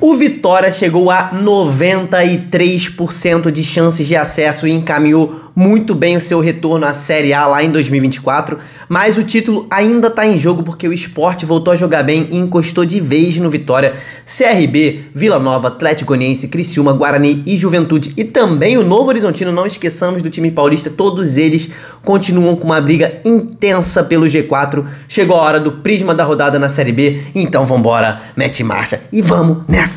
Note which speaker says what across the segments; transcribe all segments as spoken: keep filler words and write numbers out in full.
Speaker 1: O Vitória chegou a noventa e três por cento de chances de acesso e encaminhou muito bem o seu retorno à Série A lá em dois mil e vinte e quatro, mas o título ainda está em jogo porque o Sport voltou a jogar bem e encostou de vez no Vitória. C R B, Vila Nova, Atlético Goianiense, Criciúma, Guarani e Juventude e também o Novo Horizontino, não esqueçamos do time paulista, todos eles continuam com uma briga intensa pelo G quatro. Chegou a hora do prisma da rodada na Série B, então vambora, mete marcha e vamos nessa!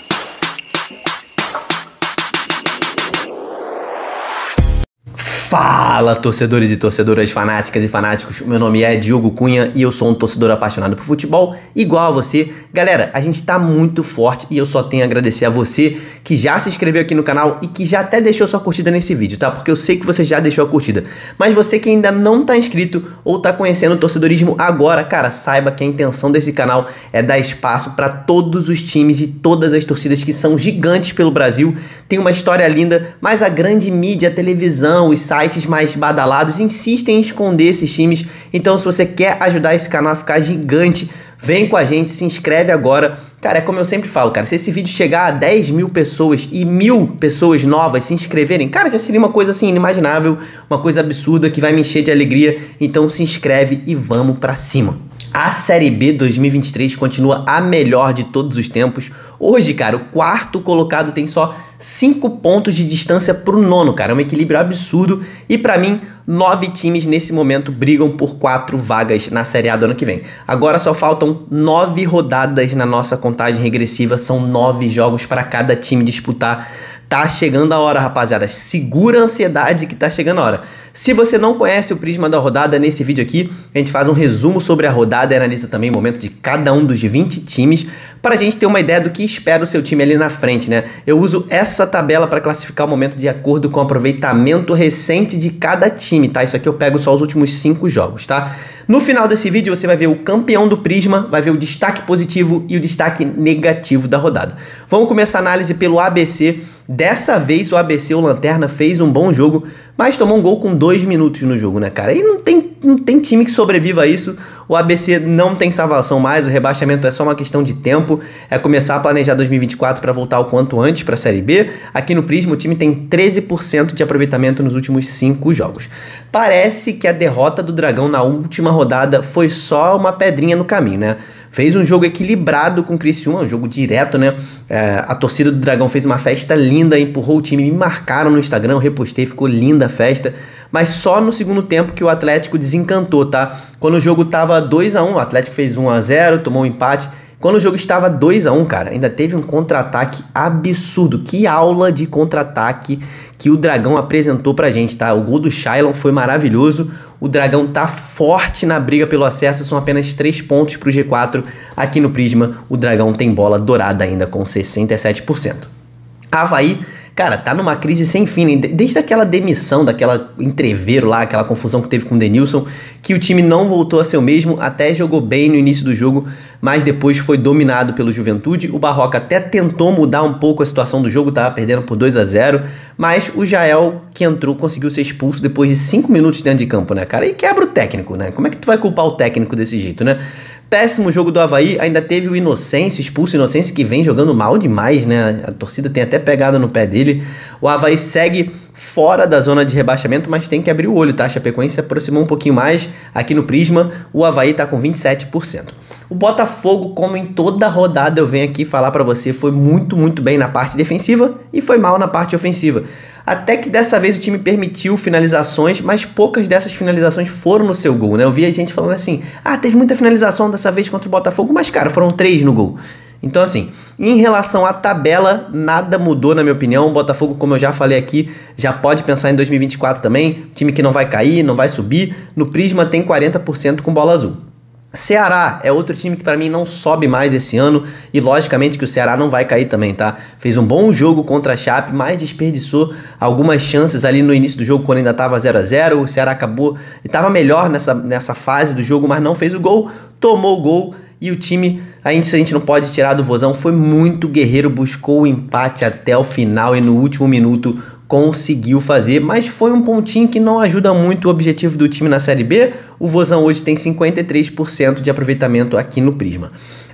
Speaker 1: Fala, torcedores e torcedoras, fanáticas e fanáticos, meu nome é Diogo Cunha e eu sou um torcedor apaixonado por futebol, igual a você. Galera, a gente tá muito forte e eu só tenho a agradecer a você que já se inscreveu aqui no canal e que já até deixou sua curtida nesse vídeo, tá? Porque eu sei que você já deixou a curtida, mas você que ainda não tá inscrito ou tá conhecendo o torcedorismo agora, cara, saiba que a intenção desse canal é dar espaço para todos os times e todas as torcidas que são gigantes pelo Brasil, tem uma história linda, mas a grande mídia, a televisão, os sites mais badalados insistem em esconder esses times. Então, se você quer ajudar esse canal a ficar gigante, vem com a gente, se inscreve agora. Cara, é como eu sempre falo, cara, se esse vídeo chegar a dez mil pessoas e mil pessoas novas se inscreverem, cara, já seria uma coisa assim inimaginável, uma coisa absurda que vai me encher de alegria. Então se inscreve e vamos pra cima. A Série B dois mil e vinte e três continua a melhor de todos os tempos. Hoje, cara, o quarto colocado tem só cinco pontos de distância pro nono, cara. É um equilíbrio absurdo. E pra mim, nove times nesse momento brigam por quatro vagas na Série A do ano que vem. Agora só faltam nove rodadas na nossa contagem regressiva. São nove jogos para cada time disputar. Tá chegando a hora, rapaziada. Segura a ansiedade que tá chegando a hora. Se você não conhece o prisma da rodada, nesse vídeo aqui a gente faz um resumo sobre a rodada e analisa também o momento de cada um dos vinte times para a gente ter uma ideia do que espera o seu time ali na frente, né? Eu uso essa tabela para classificar o momento de acordo com o aproveitamento recente de cada time, tá? Isso aqui eu pego só os últimos cinco jogos, tá? No final desse vídeo você vai ver o campeão do prisma, vai ver o destaque positivo e o destaque negativo da rodada. Vamos começar a análise pelo A B C. Dessa vez o A B C, o Lanterna, fez um bom jogo, mas tomou um gol com dois minutos no jogo, né, cara? E não tem, não tem time que sobreviva a isso. O A B C não tem salvação mais, o rebaixamento é só uma questão de tempo. É começar a planejar dois mil e vinte e quatro para voltar o quanto antes para a Série B. Aqui no Prisma o time tem treze por cento de aproveitamento nos últimos cinco jogos. Parece que a derrota do Dragão na última rodada foi só uma pedrinha no caminho, né? Fez um jogo equilibrado com o Criciúma, um jogo direto, né? É, a torcida do Dragão fez uma festa linda, empurrou o time, me marcaram no Instagram, eu repostei, ficou linda a festa. Mas só no segundo tempo que o Atlético desencantou, tá? Quando o jogo tava dois a um, o Atlético fez um a zero, tomou um empate. Quando o jogo estava dois a um, cara, ainda teve um contra-ataque absurdo. Que aula de contra-ataque que o Dragão apresentou pra gente, tá? O gol do Shailon foi maravilhoso. O Dragão tá forte na briga pelo acesso, são apenas três pontos pro G quatro. Aqui no Prisma, o Dragão tem bola dourada ainda com sessenta e sete por cento. Avaí, cara, tá numa crise sem fim, né? Desde aquela demissão, daquela entreveiro lá, aquela confusão que teve com o Denilson, que o time não voltou a ser o mesmo, até jogou bem no início do jogo, mas depois foi dominado pelo Juventude. O Barroca até tentou mudar um pouco a situação do jogo, tava perdendo por dois a zero, mas o Jael, que entrou, conseguiu ser expulso depois de cinco minutos dentro de campo, né, cara? E quebra o técnico, né? Como é que tu vai culpar o técnico desse jeito, né? Péssimo jogo do Avaí, ainda teve o Inocêncio, expulso o Inocêncio, que vem jogando mal demais, né? A torcida tem até pegada no pé dele. O Avaí segue fora da zona de rebaixamento, mas tem que abrir o olho, tá? A Chapecoense se aproximou um pouquinho mais. Aqui no Prisma, o Avaí tá com vinte e sete por cento. O Botafogo, como em toda rodada eu venho aqui falar pra você, foi muito, muito bem na parte defensiva e foi mal na parte ofensiva. Até que dessa vez o time permitiu finalizações, mas poucas dessas finalizações foram no seu gol, né? Eu vi a gente falando assim, ah, teve muita finalização dessa vez contra o Botafogo, mas, cara, foram três no gol. Então, assim, em relação à tabela, nada mudou, na minha opinião. O Botafogo, como eu já falei aqui, já pode pensar em dois mil e vinte e quatro também. Time que não vai cair, não vai subir. No Prisma tem quarenta por cento com bola azul. Ceará é outro time que para mim não sobe mais esse ano e logicamente que o Ceará não vai cair também, tá? Fez um bom jogo contra a Chape, mas desperdiçou algumas chances ali no início do jogo quando ainda tava zero a zero. O Ceará acabou e tava melhor nessa, nessa fase do jogo, mas não fez o gol, tomou o gol e o time, a gente, a gente não pode tirar do Vozão, foi muito guerreiro, buscou o empate até o final e no último minuto conseguiu fazer, mas foi um pontinho que não ajuda muito o objetivo do time na Série B. O Vozão hoje tem cinquenta e três por cento de aproveitamento aqui no Prisma.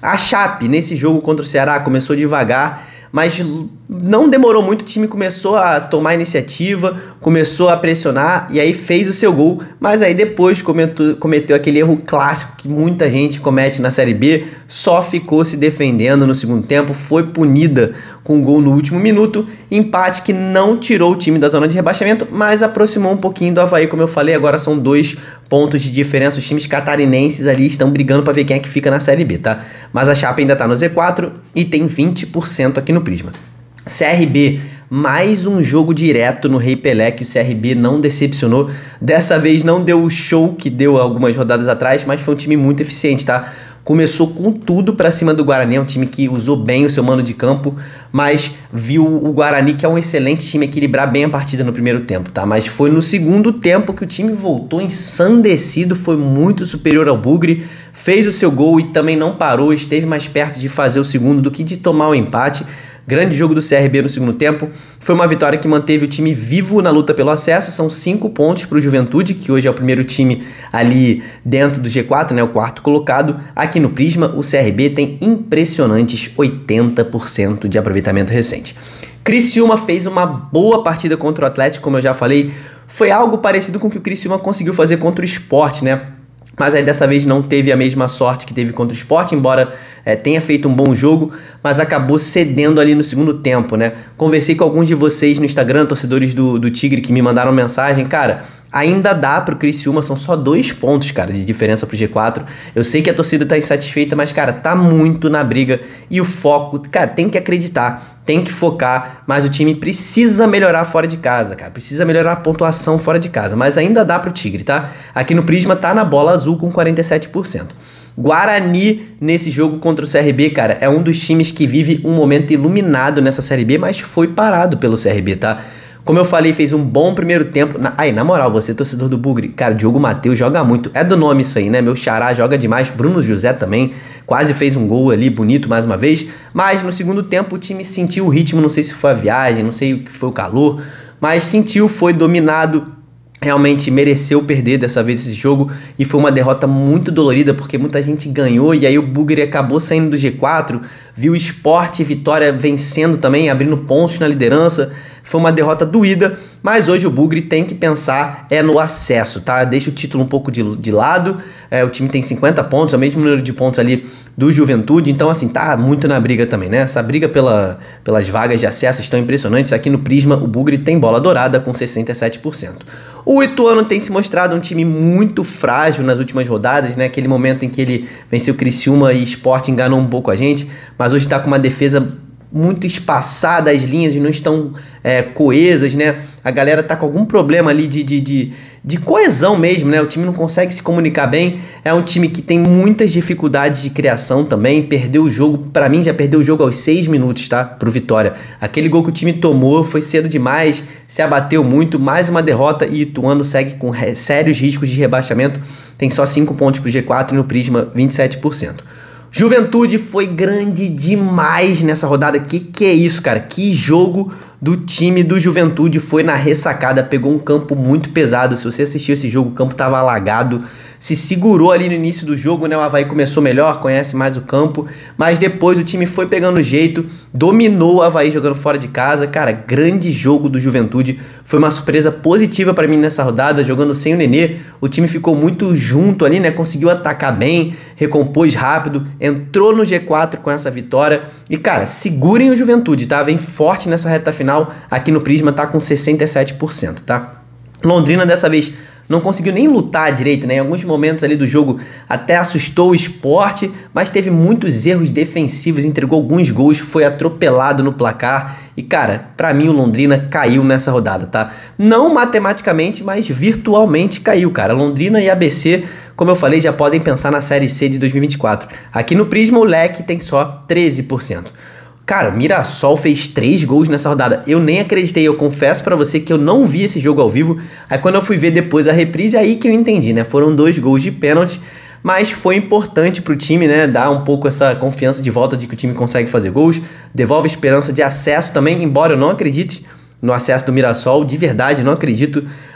Speaker 1: A Chape, nesse jogo contra o Ceará, começou devagar, mas não demorou muito, o time começou a tomar iniciativa, começou a pressionar e aí fez o seu gol, mas aí depois cometeu, cometeu aquele erro clássico que muita gente comete na Série B, só ficou se defendendo no segundo tempo, foi punida com um gol no último minuto, empate que não tirou o time da zona de rebaixamento, mas aproximou um pouquinho do Avaí, como eu falei, agora são dois pontos de diferença, os times catarinenses ali estão brigando para ver quem é que fica na Série B, tá? Mas a Chape ainda tá no Z quatro e tem vinte por cento aqui no Prisma. C R B, mais um jogo direto no Rei Pelé, que o C R B não decepcionou, dessa vez não deu o show que deu algumas rodadas atrás, mas foi um time muito eficiente, tá? Começou com tudo pra cima do Guarani, é um time que usou bem o seu mano de campo, mas viu o Guarani, que é um excelente time, equilibrar bem a partida no primeiro tempo, tá? Mas foi no segundo tempo que o time voltou ensandecido, foi muito superior ao Bugre, fez o seu gol e também não parou, esteve mais perto de fazer o segundo do que de tomar o empate. Grande jogo do C R B no segundo tempo, foi uma vitória que manteve o time vivo na luta pelo acesso, são cinco pontos para o Juventude, que hoje é o primeiro time ali dentro do G quatro, né, o quarto colocado. Aqui no Prisma, o C R B tem impressionantes oitenta por cento de aproveitamento recente. Criciúma fez uma boa partida contra o Atlético, como eu já falei, foi algo parecido com o que o Criciúma conseguiu fazer contra o Sport, né? Mas aí dessa vez não teve a mesma sorte que teve contra o Sport, embora é, tenha feito um bom jogo, mas acabou cedendo ali no segundo tempo, né? Conversei com alguns de vocês no Instagram, torcedores do, do Tigre, que me mandaram mensagem, cara, ainda dá pro Criciúma, são só dois pontos, cara, de diferença pro G quatro. Eu sei que a torcida tá insatisfeita, mas, cara, tá muito na briga e o foco, cara, tem que acreditar. Tem que focar, mas o time precisa melhorar fora de casa, cara. Precisa melhorar a pontuação fora de casa, mas ainda dá pro Tigre, tá? Aqui no Prisma tá na bola azul com quarenta e sete por cento. Guarani, nesse jogo contra o C R B, cara, é um dos times que vive um momento iluminado nessa Série B, mas foi parado pelo C R B, tá? Como eu falei, fez um bom primeiro tempo. Na... Aí, na moral, você, torcedor do Bugre, cara, Diogo Matheus joga muito. É do nome isso aí, né? Meu xará joga demais. Bruno José também quase fez um gol ali, bonito, mais uma vez. Mas no segundo tempo o time sentiu o ritmo. Não sei se foi a viagem, não sei o que foi o calor. Mas sentiu, foi dominado. Realmente mereceu perder dessa vez esse jogo. E foi uma derrota muito dolorida, porque muita gente ganhou. E aí o Bugre acabou saindo do G quatro. Viu o Sport e Vitória vencendo também, abrindo pontos na liderança. Foi uma derrota doída, mas hoje o Bugre tem que pensar é no acesso, tá? Deixa o título um pouco de, de lado, é, o time tem cinquenta pontos, é o mesmo número de pontos ali do Juventude, então assim, tá muito na briga também, né? Essa briga pela, pelas vagas de acesso estão impressionantes. Aqui no Prisma, o Bugre tem bola dourada com sessenta e sete por cento. O Ituano tem se mostrado um time muito frágil nas últimas rodadas, né? Aquele momento em que ele venceu Criciúma e Sport enganou um pouco a gente, mas hoje tá com uma defesa muito espaçada, as linhas não estão é, coesas, né? A galera tá com algum problema ali de, de, de, de coesão mesmo, né? O time não consegue se comunicar bem. É um time que tem muitas dificuldades de criação também. Perdeu o jogo, pra mim já perdeu o jogo aos seis minutos, tá? Pro Vitória. Aquele gol que o time tomou foi cedo demais, se abateu muito, mais uma derrota e o Ituano segue com sérios riscos de rebaixamento. Tem só cinco pontos pro G quatro e no Prisma vinte e sete por cento. Juventude foi grande demais nessa rodada. Que que é isso, cara? Que jogo do time do Juventude, foi na ressacada, pegou um campo muito pesado. Se você assistiu esse jogo, o campo estava alagado, se segurou ali no início do jogo, né? O Avaí começou melhor, conhece mais o campo, mas depois o time foi pegando jeito, dominou o Avaí jogando fora de casa. Cara, grande jogo do Juventude, foi uma surpresa positiva para mim nessa rodada, jogando sem o Nenê. O time ficou muito junto ali, né? Conseguiu atacar bem, recompôs rápido, entrou no G quatro com essa vitória. E cara, segurem o Juventude, tá? Vem forte nessa reta final. Aqui no Prisma tá com sessenta e sete por cento, tá? Londrina dessa vez não conseguiu nem lutar direito, né? Em alguns momentos ali do jogo até assustou o Sport, mas teve muitos erros defensivos, entregou alguns gols, foi atropelado no placar. E cara, pra mim o Londrina caiu nessa rodada, tá? Não matematicamente, mas virtualmente caiu, cara. Londrina e A B C, como eu falei, já podem pensar na Série C de dois mil e vinte e quatro. Aqui no Prisma o leque tem só treze por cento. Cara, Mirassol fez três gols nessa rodada. Eu nem acreditei, eu confesso pra você que eu não vi esse jogo ao vivo. Aí quando eu fui ver depois a reprise, é aí que eu entendi, né? Foram dois gols de pênalti, mas foi importante pro time, né? Dar um pouco essa confiança de volta de que o time consegue fazer gols. Devolve esperança de acesso também, embora eu não acredite no acesso do Mirassol, de verdade, não acredito.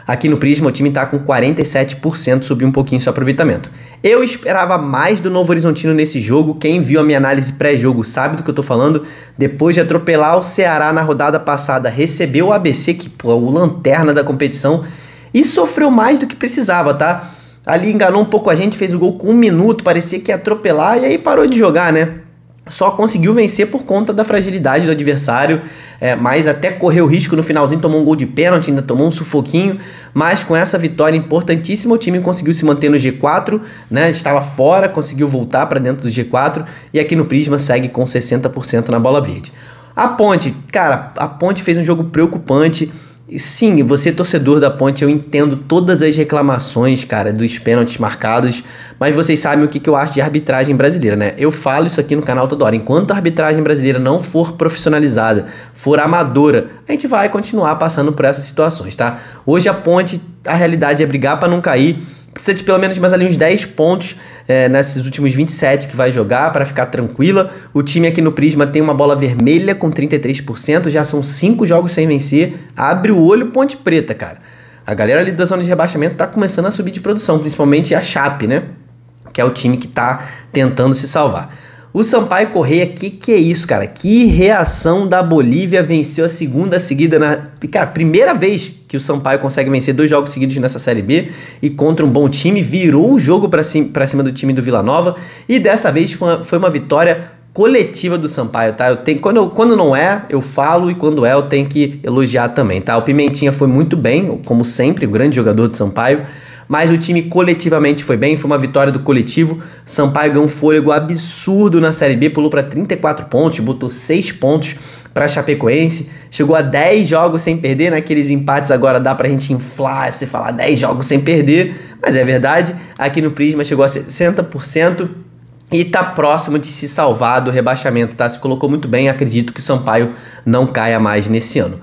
Speaker 1: Aqui no Prisma o time está com quarenta e sete por cento, subiu um pouquinho seu aproveitamento. Eu esperava mais do Novo Horizontino nesse jogo, quem viu a minha análise pré-jogo sabe do que eu tô falando. Depois de atropelar o Ceará na rodada passada, recebeu o A B C, que pô, é o lanterna da competição, e sofreu mais do que precisava, tá? Ali enganou um pouco a gente, fez o gol com um minuto, parecia que ia atropelar e aí parou de jogar, né? Só conseguiu vencer por conta da fragilidade do adversário, é, mas até correu risco no finalzinho, tomou um gol de pênalti, ainda tomou um sufoquinho, mas com essa vitória importantíssima o time conseguiu se manter no G quatro, né? Estava fora, conseguiu voltar para dentro do G quatro e aqui no Prisma segue com sessenta por cento na bola verde. A Ponte, cara, a Ponte fez um jogo preocupante. Sim, você torcedor da Ponte, eu entendo todas as reclamações, cara, dos pênaltis marcados, mas vocês sabem o que, que eu acho de arbitragem brasileira, né? Eu falo isso aqui no canal toda hora. Enquanto a arbitragem brasileira não for profissionalizada, for amadora, a gente vai continuar passando por essas situações, tá? Hoje a Ponte, a realidade é brigar para não cair. Precisa de pelo menos mais ali uns dez pontos é, nesses últimos vinte e sete que vai jogar para ficar tranquila. O time aqui no Prisma tem uma bola vermelha com trinta e três por cento, já são cinco jogos sem vencer. Abre o olho, Ponte Preta, cara. A galera ali da zona de rebaixamento tá começando a subir de produção, principalmente a Chape, né? Que é o time que tá tentando se salvar. O Sampaio Corrêa, que que é isso, cara? Que reação da Bolívia, venceu a segunda seguida na... Cara, primeira vez que o Sampaio consegue vencer dois jogos seguidos nessa Série B e contra um bom time, virou o jogo pra cima, pra cima do time do Vila Nova e dessa vez foi uma, foi uma vitória coletiva do Sampaio, tá? Eu tenho, quando, eu, quando não é, eu falo e quando é, eu tenho que elogiar também, tá? O Pimentinha foi muito bem, como sempre, o grande jogador do Sampaio, mas o time coletivamente foi bem, foi uma vitória do coletivo. Sampaio ganhou um fôlego absurdo na Série B, pulou para trinta e quatro pontos, botou seis pontos para Chapecoense, chegou a dez jogos sem perder, naqueles empates agora dá pra gente inflar, você falar dez jogos sem perder, mas é verdade, aqui no Prisma chegou a sessenta por cento e tá próximo de se salvar do rebaixamento, tá? Se colocou muito bem, acredito que o Sampaio não caia mais nesse ano.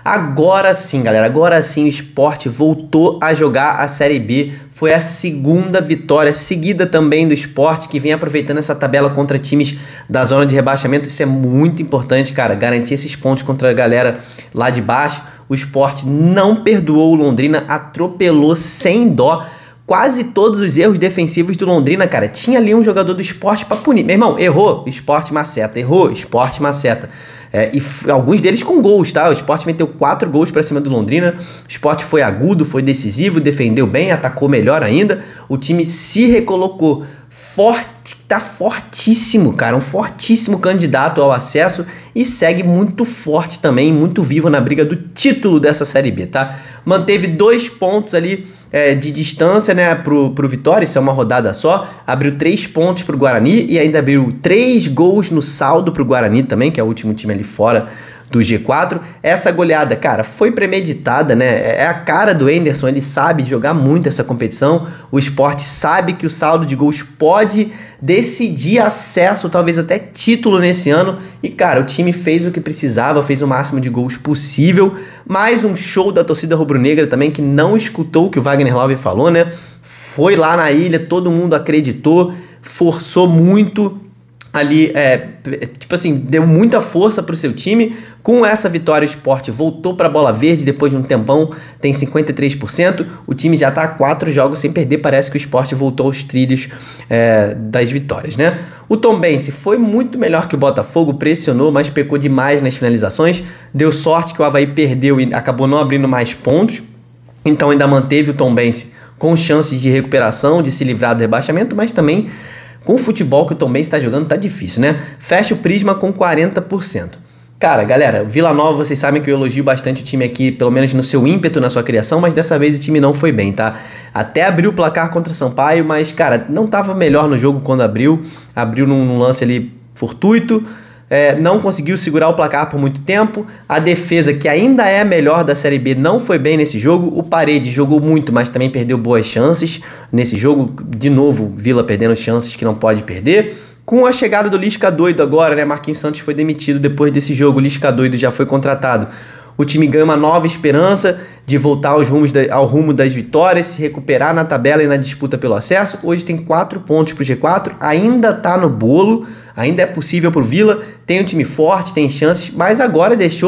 Speaker 1: Agora sim, galera, agora sim o Sport voltou a jogar a Série B, foi a segunda vitória seguida também do Sport, que vem aproveitando essa tabela contra times da zona de rebaixamento. Isso é muito importante, cara, garantir esses pontos contra a galera lá de baixo. O Sport não perdoou o Londrina, atropelou sem dó quase todos os erros defensivos do Londrina, cara. Tinha ali um jogador do Sport pra punir. Meu irmão, errou, Sport maceta, errou, Sport maceta. É, e alguns deles com gols, tá? O Sport meteu quatro gols pra cima do Londrina. O Sport foi agudo, foi decisivo, defendeu bem, atacou melhor ainda. O time se recolocou forte, tá fortíssimo, cara. Um fortíssimo candidato ao acesso e segue muito forte também, muito vivo na briga do título dessa Série B, tá? Manteve dois pontos ali É, de distância, né, pro, pro Vitória, isso é uma rodada só, abriu três pontos pro Guarani e ainda abriu três gols no saldo pro Guarani também, que é o último time ali fora do G quatro. Essa goleada, cara, foi premeditada, né, é a cara do Anderson, ele sabe jogar muito essa competição, o Sport sabe que o saldo de gols pode decidir acesso, talvez até título nesse ano, e cara, o time fez o que precisava, fez o máximo de gols possível. Mais um show da torcida rubro-negra também, que não escutou o que o Wagner Love falou, né, foi lá na ilha, todo mundo acreditou, forçou muito ali, é, tipo assim, deu muita força pro seu time. Com essa vitória o Sport voltou pra bola verde depois de um tempão, tem cinquenta e três por cento, o time já tá a quatro jogos sem perder, parece que o Sport voltou aos trilhos é, das vitórias, né? O Tombense foi muito melhor que o Botafogo, pressionou, mas pecou demais nas finalizações, deu sorte que o Avaí perdeu e acabou não abrindo mais pontos, então ainda manteve o Tombense com chances de recuperação, de se livrar do rebaixamento, mas também com o futebol que o Tombense está jogando tá difícil, né? Fecha o Prisma com quarenta por cento. Cara, galera, Vila Nova, vocês sabem que eu elogio bastante o time aqui, pelo menos no seu ímpeto, na sua criação, mas dessa vez o time não foi bem, tá? Até abriu o placar contra o Sampaio, mas, cara, não tava melhor no jogo quando abriu. Abriu num, num lance ali fortuito, é, não conseguiu segurar o placar por muito tempo. A defesa, que ainda é a melhor da Série B, não foi bem nesse jogo. O Parede jogou muito, mas também perdeu boas chances nesse jogo. De novo, Vila perdendo chances que não pode perder. Com a chegada do Lisca doido agora, né? Marquinhos Santos foi demitido depois desse jogo, o Lisca doido já foi contratado. O time ganha uma nova esperança de voltar aos rumos da, ao rumo das vitórias, se recuperar na tabela e na disputa pelo acesso. Hoje tem quatro pontos pro G quatro, ainda tá no bolo, ainda é possível pro Vila, tem um time forte, tem chances, mas agora deixou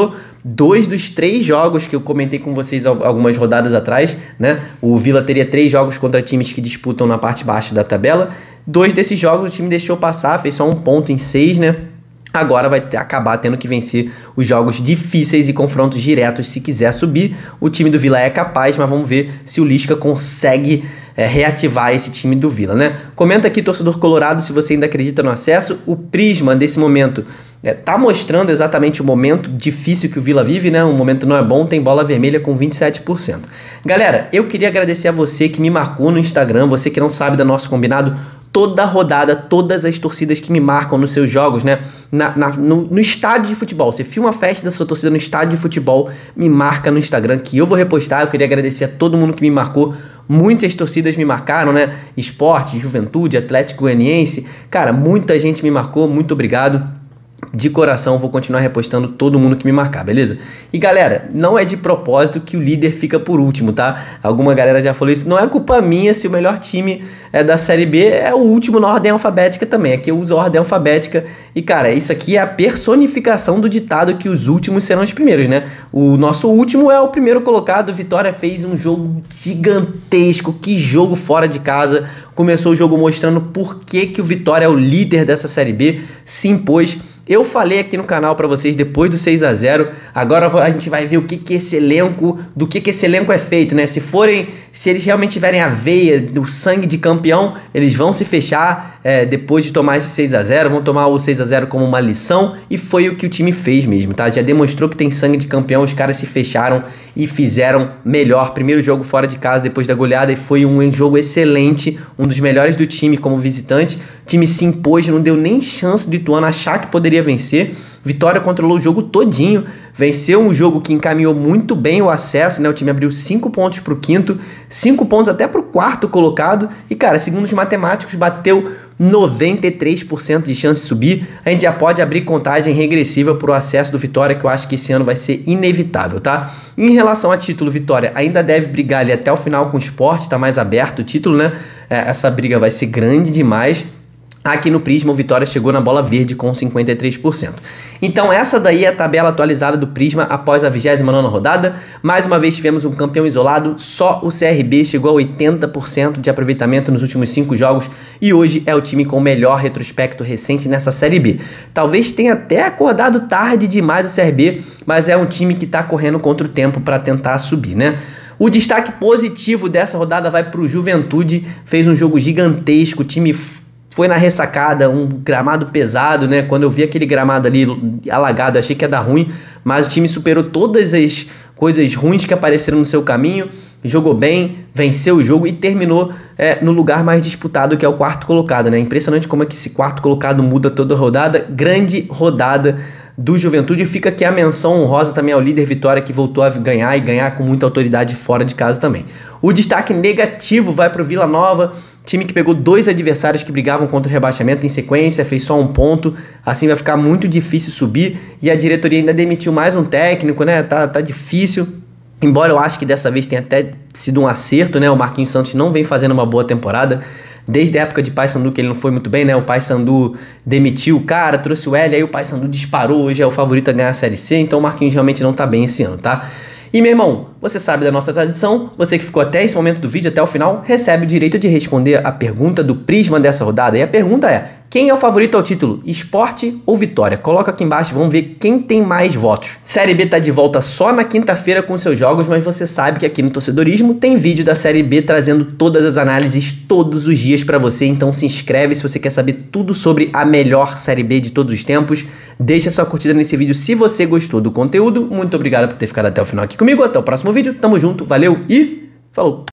Speaker 1: dois dos três jogos que eu comentei com vocês algumas rodadas atrás, né? O Vila teria três jogos contra times que disputam na parte baixa da tabela. Dois desses jogos o time deixou passar, fez só um ponto em seis, né? Agora vai ter, acabar tendo que vencer os jogos difíceis e confrontos diretos se quiser subir. O time do Vila é capaz, mas vamos ver se o Lisca consegue é, reativar esse time do Vila, né? Comenta aqui, torcedor colorado, se você ainda acredita no acesso. O Prisma, desse momento, é, tá mostrando exatamente o momento difícil que o Vila vive, né? O momento não é bom, tem bola vermelha com vinte e sete por cento. Galera, eu queria agradecer a você que me marcou no Instagram, você que não sabe do nosso combinado. Toda rodada, todas as torcidas que me marcam nos seus jogos, né? Na, na, no, no estádio de futebol. Você filma a festa da sua torcida no estádio de futebol, me marca no Instagram que eu vou repostar. Eu queria agradecer a todo mundo que me marcou. Muitas torcidas me marcaram, né? Esporte, Juventude, Atlético Goianiense. Cara, muita gente me marcou. Muito obrigado. De coração, vou continuar repostando todo mundo que me marcar, beleza? E galera, não é de propósito que o líder fica por último, tá? Alguma galera já falou isso, não é culpa minha se o melhor time é da Série B é o último na ordem alfabética também. Aqui eu uso a ordem alfabética e, cara, isso aqui é a personificação do ditado que os últimos serão os primeiros, né? O nosso último é o primeiro colocado, o Vitória fez um jogo gigantesco, que jogo fora de casa. Começou o jogo mostrando por que, que o Vitória é o líder dessa Série B, se impôs. Eu falei aqui no canal para vocês depois do seis a zero, agora a gente vai ver o que que esse elenco, do que que esse elenco é feito, né? Se forem, se eles realmente tiverem a veia do sangue de campeão, eles vão se fechar é, depois de tomar esse seis a zero, vão tomar o seis a zero como uma lição, e foi o que o time fez mesmo, tá? Já demonstrou que tem sangue de campeão, os caras se fecharam e fizeram melhor. Primeiro jogo fora de casa depois da goleada e foi um jogo excelente, um dos melhores do time como visitante. O time se impôs, não deu nem chance do Ituano achar que poderia vencer. Vitória controlou o jogo todinho, venceu um jogo que encaminhou muito bem o acesso, né? O time abriu cinco pontos para o quinto, cinco pontos até para o quarto colocado e, cara, segundo os matemáticos, bateu noventa e três por cento de chance de subir. A gente já pode abrir contagem regressiva para o acesso do Vitória, que eu acho que esse ano vai ser inevitável, tá? Em relação a título, Vitória ainda deve brigar ali até o final com o Sport, tá mais aberto o título, né? É, essa briga vai ser grande demais. Aqui no Prisma, o Vitória chegou na bola verde com cinquenta e três por cento. Então essa daí é a tabela atualizada do Prisma após a vigésima nona rodada. Mais uma vez tivemos um campeão isolado, só o C R B chegou a oitenta por cento de aproveitamento nos últimos cinco jogos e hoje é o time com o melhor retrospecto recente nessa Série B. Talvez tenha até acordado tarde demais o C R B, mas é um time que está correndo contra o tempo para tentar subir, né? O destaque positivo dessa rodada vai para o Juventude, fez um jogo gigantesco, o time foi na ressacada, um gramado pesado, né? Quando eu vi aquele gramado ali alagado, eu achei que ia dar ruim, mas o time superou todas as coisas ruins que apareceram no seu caminho, jogou bem, venceu o jogo e terminou é, no lugar mais disputado, que é o quarto colocado, né? Impressionante como é que esse quarto colocado muda toda a rodada. Grande rodada do Juventude. Fica aqui a menção honrosa também ao líder Vitória, que voltou a ganhar e ganhar com muita autoridade fora de casa também. O destaque negativo vai para o Vila Nova, time que pegou dois adversários que brigavam contra o rebaixamento em sequência, fez só um ponto, assim vai ficar muito difícil subir, e a diretoria ainda demitiu mais um técnico, né? Tá, tá difícil, embora eu acho que dessa vez tenha até sido um acerto, né? O Marquinhos Santos não vem fazendo uma boa temporada, desde a época de Paysandu que ele não foi muito bem, né? O Paysandu demitiu o cara, trouxe o L, aí o Paysandu disparou, hoje é o favorito a ganhar a Série C, então o Marquinhos realmente não tá bem esse ano, tá? E meu irmão, você sabe da nossa tradição, você que ficou até esse momento do vídeo, até o final, recebe o direito de responder a pergunta do Prisma dessa rodada. E a pergunta é, quem é o favorito ao título, Sport ou Vitória? Coloca aqui embaixo, vamos ver quem tem mais votos. Série B tá de volta só na quinta-feira com seus jogos, mas você sabe que aqui no Torcedorismo tem vídeo da Série B trazendo todas as análises todos os dias pra você, então se inscreve se você quer saber tudo sobre a melhor Série B de todos os tempos. Deixa sua curtida nesse vídeo se você gostou do conteúdo. Muito obrigado por ter ficado até o final aqui comigo. Até o próximo vídeo. Tamo junto. Valeu e falou!